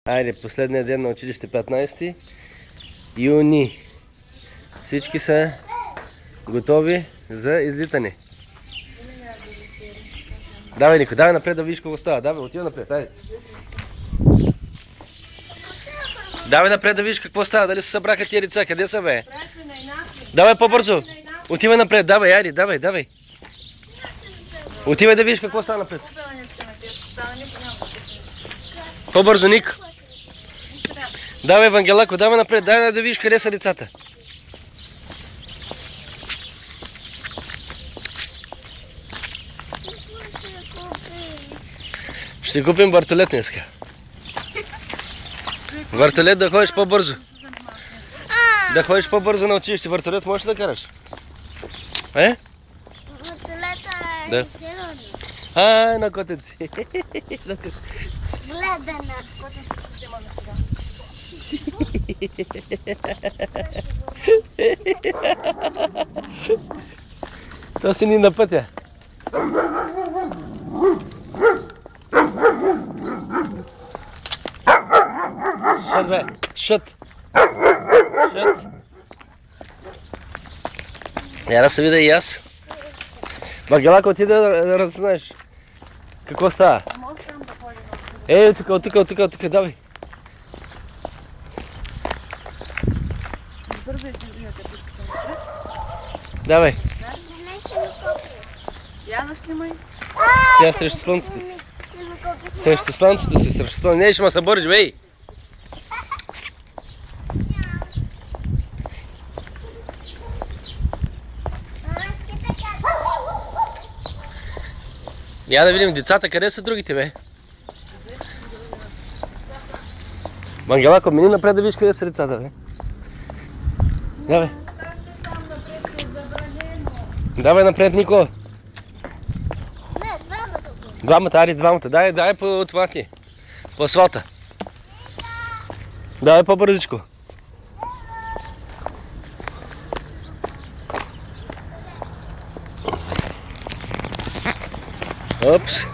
Айде, последния ден на училище, 15 юни. Всички са готови за излитане. Давай, Нико, давай напред да видиш какво става. Давай, отива напред, айде. Давай напред да видиш какво става. Дали се събраха тия лица? Къде са, бе? Давай по-бързо. Отивай напред, давай, айде, давай. Отивай да видиш какво става напред. По-бързо, Ник. Давай, Евангелако, давай напред, дай да видиш къде са лицата. Ще купим въртолет днеска. Въртолет да ходиш по-бързо. Да ходиш по-бързо на училище. Въртолет можеш да караш? Въртолета е зелено. На котеци. Гледана. То си ни на пътя. Шът, бе! Шът! Я да се видя и аз. Вангелако, отиде да раззнаеш какво става. Ей, от тук, давай. Давай. Тя срещу слънцето си. Срещу слънцето си, срещу слънцето. Не, ще ме събориш, бей! Я да видим децата, къде са другите, бе? Вангелако, мини напред да видиш къде са децата, бе. Давай. Давай напред, Нико. Двамата. Дай по това ти. По асфалта. Давай по-бързичко. Опс.